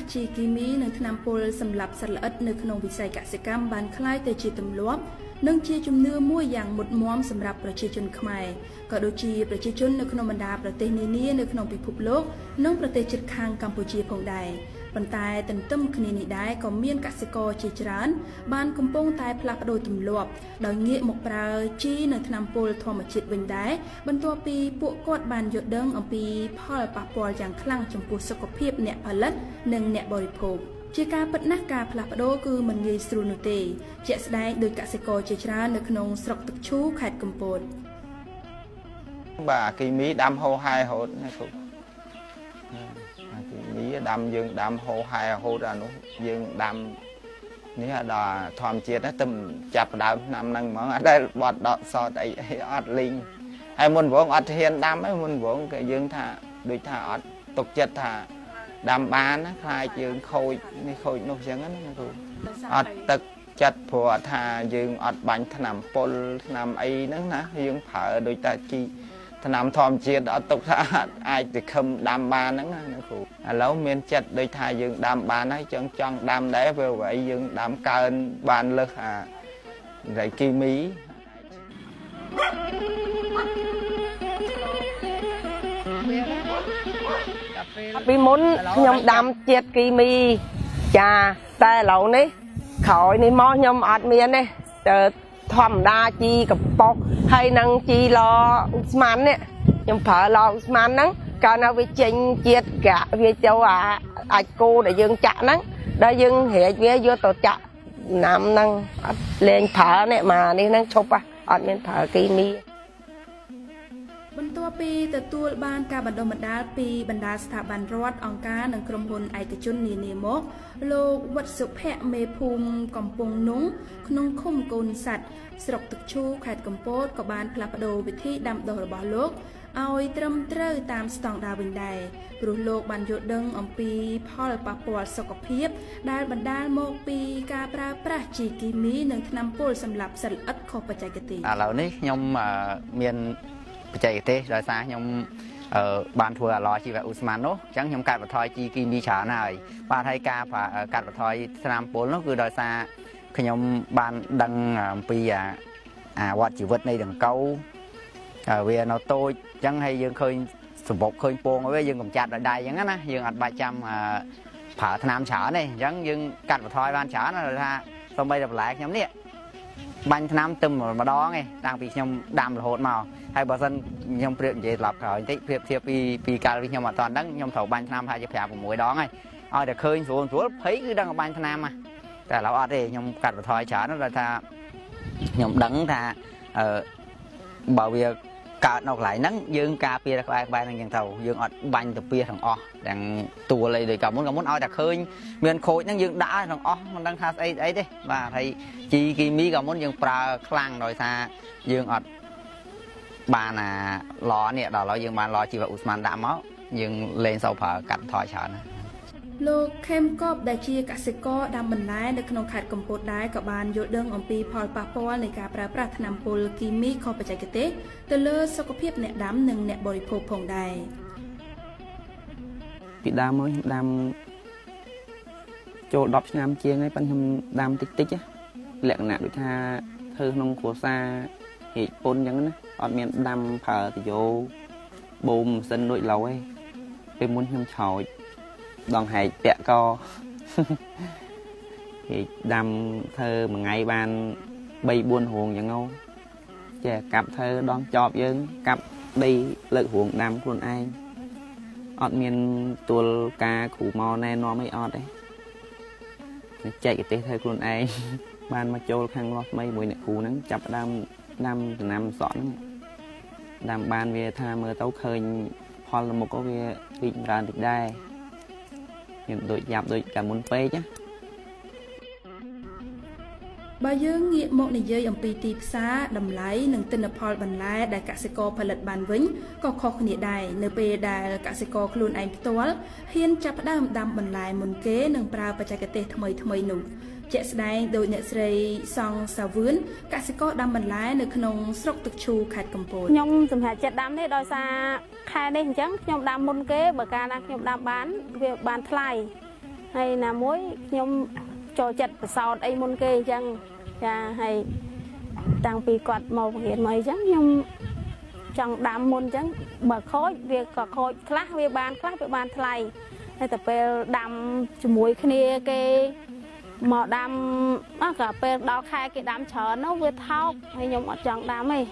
ជីគីមីនិងថ្នាំពុលសម្រាប់សត្វល្អិតនៅក្នុងវិស័យកសិកម្មបានคล้ายទៅជាទម្លាប់និងជាជំនឿមួយយ៉ាងមុតមមសម្រាប់ប្រជាជនខ្មែរក៏ដូចជាប្រជាជននៅក្នុងបណ្ដាប្រទេសនានានៅក្នុងពិភពលោកនិងប្រទេសជិតខាងកម្ពុជាផងដែរប៉ុន្តែទន្ទឹមគ្នានេះដែរក៏មានកសិករជាច្រើនបានកំពុងតែផ្លាស់ប្ដូរទម្លាប់ដោយងាកមកប្រើជីនិងថ្នាំពុលធម្មជាតិវិញដែរបន្ទាប់ពីពួកគាត់បានយល់ដឹងអំពីផលប៉ះពាល់យ៉ាងខ្លាំងចំពោះសុខភាពអ្នកផលិតនិងអ្នកបរិភោគជាការពិតណាស់ការផ្លាស់ប្ដូរគឺមិនងាយស្រួលនោះទេជាក់ស្ដែងដោយកសិករជាច្រើននៅក្នុងស្រុកទឹកឈូខេត្តកំពតបាទគីមីដាំហូរហែរហូតណាគ្រូគីមីដាំយើងដាំហូរហែរហូតអានោះយើងដាំនេះដល់ធម្មជាតិទៅចាប់ដើមឆ្នាំហ្នឹងហ្មងអត់ដែលបត់ដកសតអីអត់លីងហើយមុនវងអត់ហ៊ានដាំហ្នឹងមុនវងគេយើងថាដូចថាអត់ទុកចិត្តថាដាំបានណាខ្លាចយើងខូចនេះខូចនោះអញ្ចឹងណាគ្រូអត់ទឹកចិត្តព្រោះថាយើងអត់បាញ់ថ្នាំពុលថ្នាំអីហ្នឹងណាយើងប្រើដូចតែជីថ្នាំធម្មជាតិអត់ទុកថាអាចទៅខឹមដាំបានហ្នឹងណាគ្រូឥឡូវមានចិត្តដូចថាយើងដាំបានហើយចង់ដាំដែរព្រោះអ្វីយើងដាំកើនបានលើសអារៃគីមីពីមុនខ្ញុំដាំជាតិគីមីចាតែឥឡូវនេះក្រោយនេះមកខ្ញុំអត់មានទេទៅធម្មតាជីកំប៉ុកហើយនឹងជីឡស្មាននេះខ្ញុំប្រើឡស្មានហ្នឹងកាលណាវាចេញជាតិកាក់វាចូលអាចគោដែលយើងចាក់ហ្នឹងដល់យើងរែកវាយកទៅចាក់ណាំហ្នឹងអត់លេងប្រើនេះមកនេះហ្នឹងឈប់អត់មានប្រើគីមីបន្ទាប់ពីទទួលបានការបណ្ដុះបណ្ដាលពីបណ្ដាស្ថាប័នរដ្ឋអង្គការនិងក្រុមហ៊ុនឯកជននានាមកលោកវត្តសុភ័ក្រមេភូមិកំពង់នុងក្នុងឃុំកូនស័តស្រុកទឹកឈូខេត្តកំពតក៏បានផ្លាស់ប្ដូរវិធីដាំដុះរបស់លោកឲ្យត្រឹមត្រូវតាមស្តង់ដារវិញដែរព្រោះលោកបានយល់ដឹងអំពីផលប៉ះពាល់សុខភាពដែលបណ្ដាលមកពីការប្រើប្រាស់ជីគីមីនិងថ្នាំពុលសម្រាប់សត្វល្អិតខុសបច្ចេកទេសឥឡូវនេះខ្ញុំមានបច្ចេកទេសដោយសារខ្ញុំបានធ្វើអាឡជីវៈឧស្ម័ននោះអញ្ចឹងខ្ញុំកាត់បន្ថយជីគីមីច្រើនហើយបាទហើយការកាត់បន្ថយថ្នាំពុលនោះគឺដោយសារខ្ញុំបានដឹងអំពីអាវត្តជីវិតនៃដង្កូវវានៅតូចអញ្ចឹងហើយយើងឃើញសម្បុកឃើញពងហើយយើងកំចាត់ដោយដៃអញ្ចឹងណាយើងអត់បាច់ចាំប្រើថ្នាំច្រើនទេអញ្ចឹងយើងកាត់បន្ថយបានច្រើនដោយថាសូម្បីតែបន្លែខ្ញុំនេះបាញ់ថ្នាំទឹមម្ដងឯងតាំងពីខ្ញុំដាំរហូតមកហើយបើសិនខ្ញុំព្រៀបនិយាយត្រឡប់ក្រោយបន្តិចព្រៀបធៀបពីកាលពីខ្ញុំអត់ទាន់ដឹងខ្ញុំត្រូវបាញ់ថ្នាំថាជា5 6ដងហើយឲ្យតែឃើញស្រួលភ័យគឺដឹងបាញ់ថ្នាំហ่ะតែឥឡូវអត់ទេខ្ញុំកាត់បន្ថយច្រើនដោយថាខ្ញុំដឹងថាបើវាកើតនៅកន្លែងហ្នឹងយើងការពារក្បែរហ្នឹងយ៉ាងទៅយើងអត់បាញ់ទៅពីទាំងអស់ទាំងទួលអីដូចកាលមុនឲ្យតែឃើញមានខូចហ្នឹងយើងដាក់ទាំងអស់មិនដឹងថាស្អីទេបាទហើយជីគីមីកាលមុនយើងប្រើខ្លាំងដោយសារយើងអត់បានឡនេះដល់ឥឡូវយើងបានឡជីវៈឧស្ម័នដាក់មកយើងលេងសូវប្រើកាត់បន្ថយច្រើនលោកខេមកបដែលជាកសិករដាំបន្លែនៅក្នុងខេត្តកំពតដែរក៏បានយល់ដឹងអំពីផលប៉ះពាល់នៃការប្រើប្រាស់ថ្នាំពុលគីមីខុសបច្ចេកទេសទៅលើសុខភាពអ្នកដាំនិងអ្នកបរិភោគផងដែរពីដើមមកខ្ញុំដាំចូល10ឆ្នាំជាងហើយប៉ុន្តែខ្ញុំដាំតិចលក្ខណៈដូចថាធ្វើក្នុងគ្រួសារហេតុពុនអញ្ចឹងណាអត់មានដាំប្រើទៅយោបូមម៉ាស៊ីនដូចឡូវឯងពេលមុនខ្ញុំឆោចដងហែកពាក់កហេតុដាំធ្វើមួយថ្ងៃបាន3 4 រោងអញ្ចឹងចេះកាប់ធ្វើដងចប់យើងកាប់ដីលើករោងដាំខ្លួនឯងអត់មានទួលការគ្រូមកណែនាំអីអត់ទេចែកទេសធ្វើខ្លួនឯងបានមកចូលខាងលោះថ្មីមួយអ្នកគ្រូហ្នឹងចាប់ដើមដាំដំណាំសក់ហ្នឹងដាំបានវាថាមើលទៅឃើញផលមុខក៏វារីកចម្រើនតិចដែរខ្ញុំដូចយ៉ាប់ដូចកាលមុនពេកណាបើយើងងាកមកនិយាយអំពីទីផ្សារតម្លៃនិងទិន្នផលបន្លែដែលកសិករផលិតបានវិញក៏ខុសគ្នាដែរនៅពេលដែលកសិករខ្លួនឯងផ្ទាល់ហ៊ានចាប់ផ្ដើមដាំបន្លែមុនគេនិងប្រើបច្ចេកទេសថ្មីនោះជាក់ស្ដែងដោយអ្នកស្រីសង់សាវឿនកសិករដាំបន្លែនៅក្នុងស្រុកទឹកឈូខេត្តកំពតខ្ញុំសម្រាប់ចិត្តដាំនេះដោយសារខែនេះអញ្ចឹងខ្ញុំដាំមុនគេបើកាលណាខ្ញុំដាំបានវាបានថ្លៃហ hay là muối nhom cho chặt và sọt ấy môn kê chăng cha hay tăng pi quạt màu hiện mày chăng nhom chẳng đam môn chăng bờ khói việc có khói class về bàn thay hay tập về đam muối kia cái mà đam nó cả về đào khai cái đam chờ nó vừa thao hay nhom ở chẳng đam ấy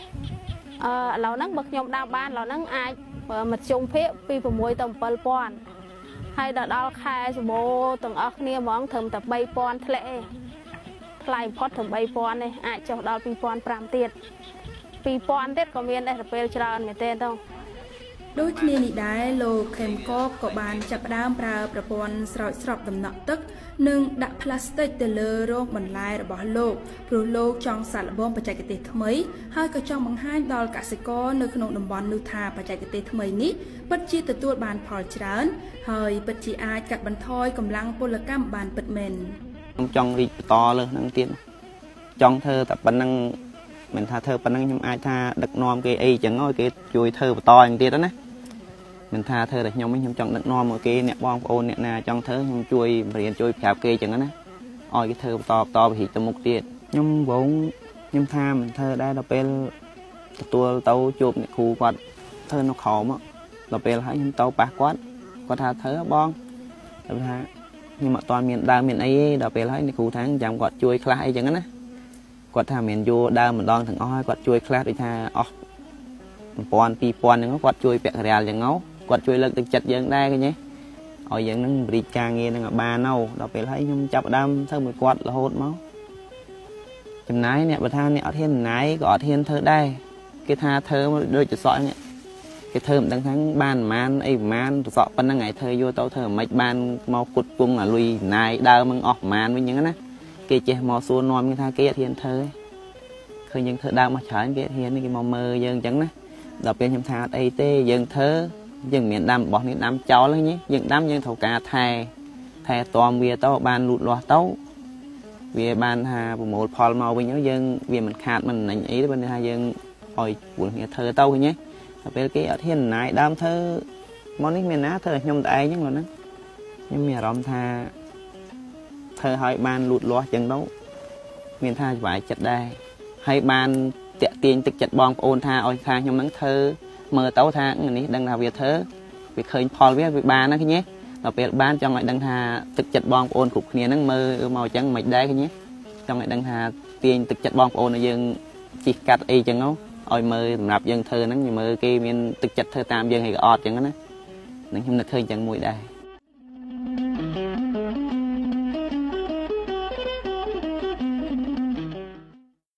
lão nắng bậc nhom đam ban lão nắng ai mặt chung phía pi của muối tầm bờ pon hay đã đào khai số bộ từng ở kia món thầm tập bay pon lệ lại phật thầm bay pon này ai cho đào pi pon pram tiệt pi pon tiệt có miền đây là về tràn miền tây đâu ដូចគ្នានេះដែរលោកខេមកក៏បានចាប់ផ្ដើមប្រើប្រព័ន្ធស្រោចស្រពដំណក់ទឹកនិងដាក់ផ្លាស្ទិកទៅលើរោងបន្លែរបស់លោកព្រោះលោកចង់សាកល្បងបច្ចេកទេសថ្មីហើយក៏ចង់បង្ហាញដល់កសិករនៅក្នុងតំបន់នោះថាបច្ចេកទេសថ្មីនេះពិតជាទទួលបានផលច្រើនហើយពិតជាអាចកាត់បន្ថយកម្លាំងពលកម្មបានពិតមែនខ្ញុំចង់រីកបន្តលើហ្នឹងទៀតចង់ធ្វើតែប៉ុណ្្នឹងមិនថាធ្វើប៉ុណ្្នឹងខ្ញុំអាចថាដឹកនាំគេអីចឹងហើយគេជួយធ្វើបន្តយ៉ាងទៀតណាមិនថាធ្វើតែខ្ញុំចង់ដឹកនាំមកគេអ្នកបងប្អូនអ្នកណាចង់ធ្វើខ្ញុំជួយបរៀនជួយប្រាប់គេចឹងណាឲ្យគេធ្វើបន្តវិធីទៅមុខទៀតខ្ញុំវងខ្ញុំថាមិនធ្វើដែរដល់ពេលទទួលទៅជួបអ្នកគ្រូគាត់ធ្វើនៅក្រោមដល់ពេលហើយខ្ញុំទៅប៉ះគាត់ថាធ្វើបងតែថាខ្ញុំអត់ទាន់មានដើមមានអីទេដល់ពេលហើយអ្នកគ្រូថាចាំគាត់ជួយខ្លះអីចឹងណាគាត់ថាមានយកដើមម្ដងទាំងអស់ហើយគាត់ជួយខ្លះដូចថាអស់ 1000 2000 ហ្នឹងគាត់ជួយពាក់ការាលចឹងគាត់ជួយលើកទឹកចិត្តយើងដែរឃើញទេឲ្យយើងនឹងបរិយាការងារនឹងឲ្យបានដល់ពេលហើយខ្ញុំចាប់ដើមធ្វើមួយគាត់រហូតមកចំណាយអ្នកបើថាអ្នកអត់ហ៊ានចំណាយក៏អត់ហ៊ានធ្វើដែរគេថាធ្វើដូចចសក់នេះគេធ្វើមិនដឹងថាបានប្រមាណអីប្រមាណចសក់ប៉ុណ្្នឹងហើយធ្វើយកទៅធ្វើមិនបានមកគុតពងអាលុយចំណាយដើមហ្នឹងអស់ប្រមាណវិញចឹងណាគេចេះមកសួរនាំគេថាគេអត់ហ៊ានធ្វើឃើញយើងធ្វើដើមមកច្រើនគេអត់ហ៊ានគេមកមើលយើងចឹងណាដល់ពេលខ្ញុំថាអត់អីទេយើងធ្វើយើងមានដាំរបស់នេះដាំចោលហ្នឹងយើងដាំយើងត្រូវការថែតមវាទៅបានលូតលាស់ទៅវាបានថាប្រមូលផលមកវិញយើងវាមិនខាតមិនណិញអីទេបើថាយើងឲ្យពួកគ្នាធ្វើទៅឃើញទេដល់ពេលគេអត់ហ៊ានណាយដើមធ្វើមកនេះមានណាធ្វើឲ្យខ្ញុំតែឯងហ្នឹងលោកណាខ្ញុំមានអារម្មណ៍ថាធ្វើឲ្យបានលូតលាស់ចឹងទៅមានថាច្បាយចិត្តដែរហើយបានតាក់ទាញទឹកចិត្តបងប្អូនថាឲ្យថាខ្ញុំនឹងធ្វើមើលទៅថានេះដឹងថាវាធ្វើវាឃើញផលវាបានណាឃើញទេដល់ពេលបានចង់ឲ្យដឹងថាទឹកចិត្តបងប្អូនគ្រប់គ្នាហ្នឹងមើលមកចឹងមិនដែរឃើញទេចង់ឲ្យដឹងថាទាញទឹកចិត្តបងប្អូនឲ្យយើងជីកកាត់អីចឹងឲ្យមើលសម្រាប់យើងធ្វើហ្នឹងមើលគេមានទឹកចិត្តធ្វើតាមយើងហើយក៏អត់ចឹងណានឹងខ្ញុំនឹកឃើញចឹងមួយដែរ